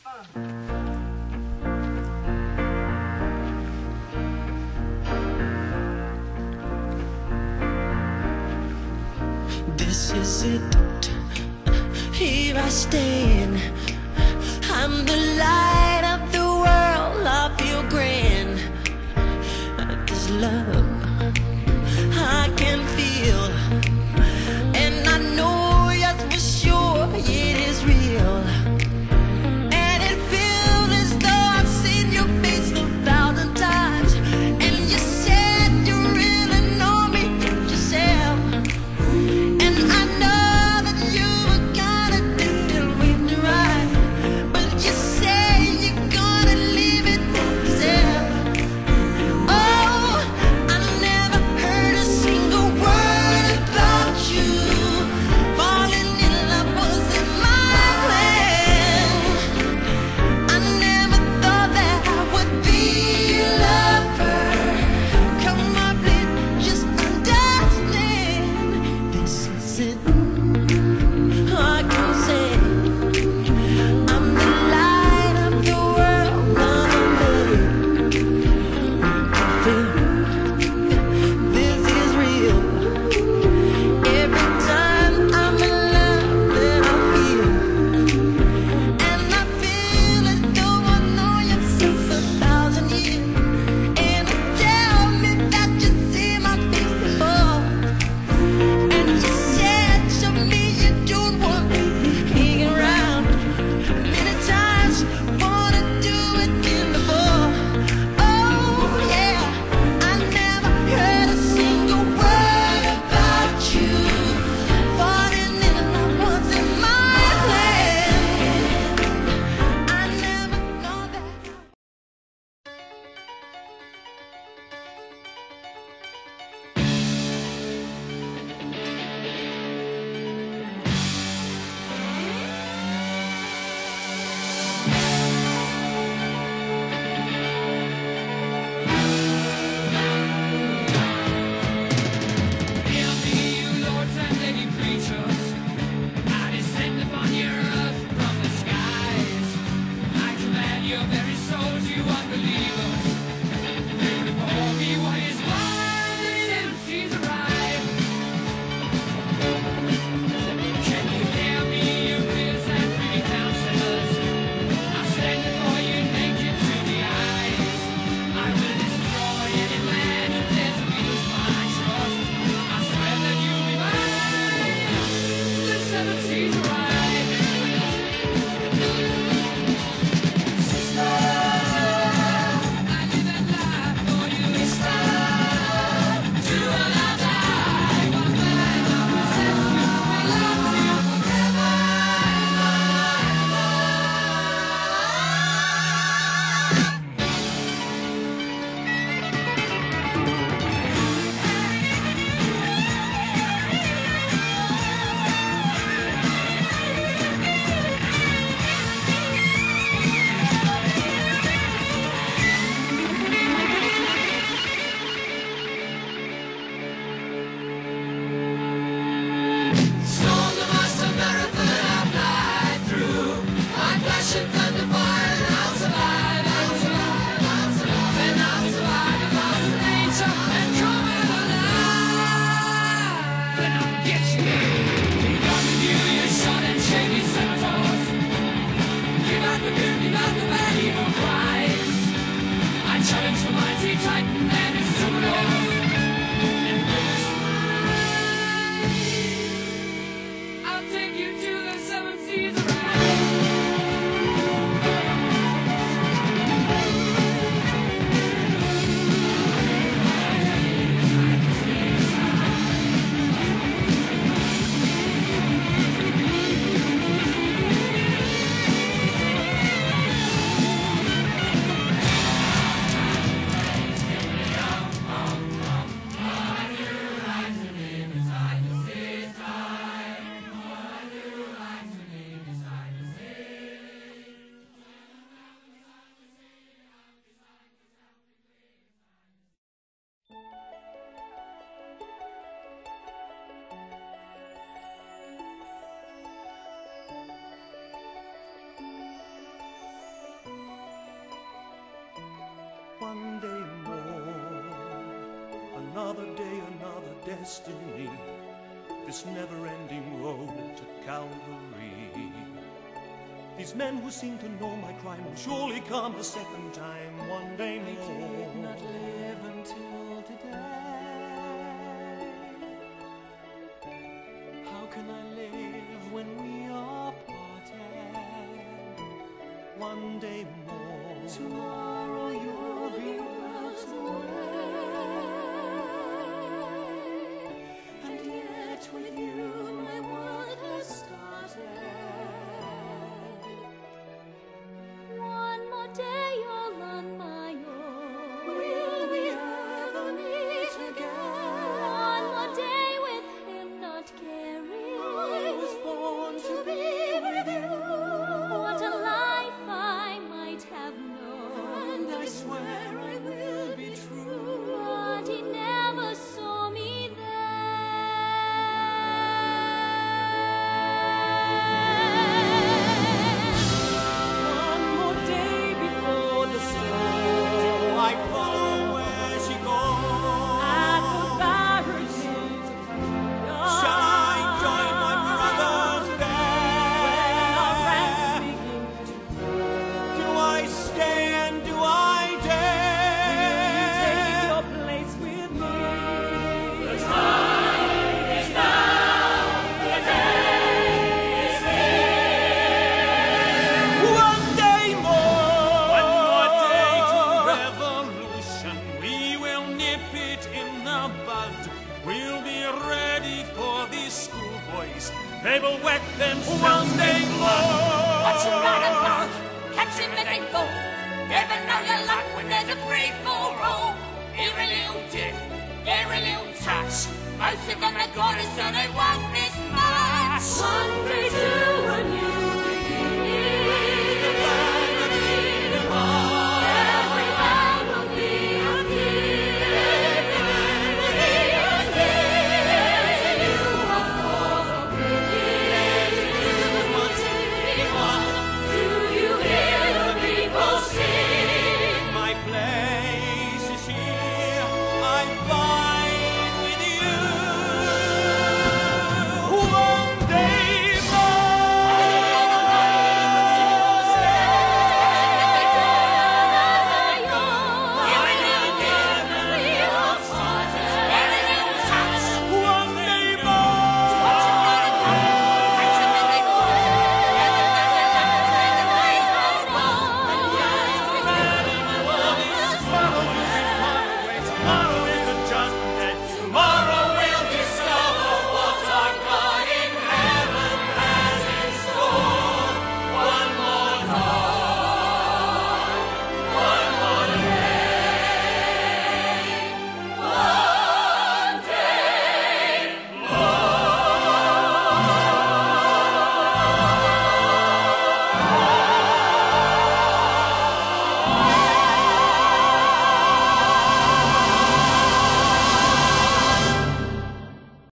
This is it, here I stand. I'm the light of the world, I feel grand. This love I can feel, and I know, yes, for sure it is real. And it feels as though I've seen your face 1,000 times. And you said you really know me yourself. And I know that you were gonna do it with me right, but you say you're gonna leave it yourself. Oh, I destiny, this never-ending road to Calvary. These men who seem to know my crime will surely come a second time one day more. I did not live until today. How can I live when we are parted? One day more. Tomorrow you'll be worlds away, and yet with you my world has started. One more day all on my own. Will we ever meet again? One more day with him not caring. I was born to be with you. What a life I might have known. And I swear I will be true. But he never saw me there. One more day before the storm, I follow where she goes. at the barracks of freedom. Shall I join my brothers When our ranks there? begin to Do I stay and do I take dare? your place with me. One day more. One more day to revolution. We will nip it in the bud. We'll be ready for these schoolboys. They will wet themselves. One day more. Watch him run along, catch him as they fall. Never know your luck when there's a free-for-all. Here a little dip, here a little touch. Most of them are gone, so they won't miss much.